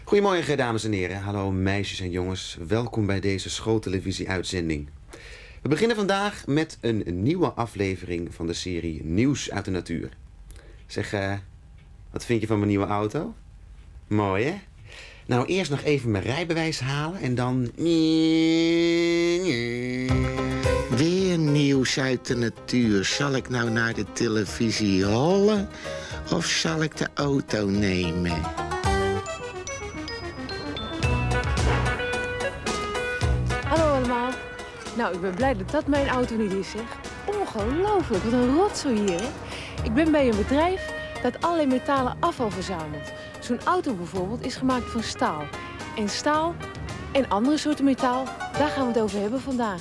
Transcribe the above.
Goedemorgen, dames en heren. Hallo meisjes en jongens. Welkom bij deze schooltelevisie-uitzending. We beginnen vandaag met een nieuwe aflevering van de serie Nieuws uit de Natuur. Zeg, wat vind je van mijn nieuwe auto? Mooi, hè? Nou, eerst nog even mijn rijbewijs halen en dan... Weer nieuws uit de natuur. Zal ik nou naar de televisie hollen of zal ik de auto nemen? Hallo allemaal. Nou, ik ben blij dat dat mijn auto niet is, zeg. Ongelooflijk, wat een rotzooi hier, hè. Ik ben bij een bedrijf dat allerlei metalen afval verzamelt. Zo'n auto bijvoorbeeld is gemaakt van staal. En staal en andere soorten metaal, daar gaan we het over hebben vandaag.